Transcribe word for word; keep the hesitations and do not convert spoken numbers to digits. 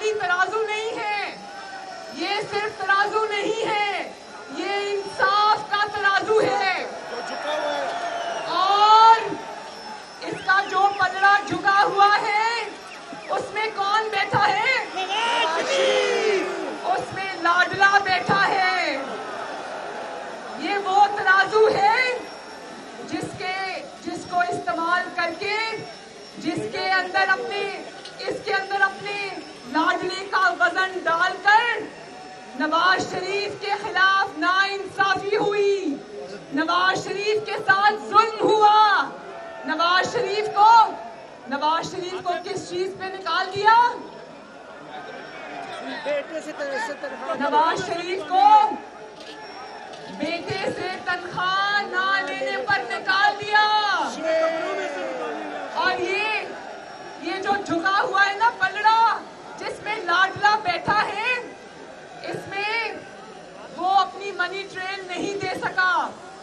खाली तराजू नहीं है, ये सिर्फ तराजू नहीं है, ये इंसाफ का तराजू है। और इसका जो पलड़ा झुका हुआ है उसमें कौन बैठा है? उसमें लाडला बैठा है। ये वो तराजू है जिसके जिसको इस्तेमाल करके जिसके अंदर अपने इसके अंदर अपने लाडले का वजन डालकर नवाज शरीफ के खिलाफ नाइंसाफी हुई, नवाज शरीफ के साथ जुल्म हुआ। नवाज शरीफ को नवाज शरीफ को किस चीज पे निकाल दिया? नवाज शरीफ को बेटे से तनख्वाह ना लेने पर निकाल दिया। और ये ये जो झुका हुआ है ना पलड़ा जिसमें लाडला बैठा है, इसमें वो अपनी मनी ट्रेल नहीं दे सका।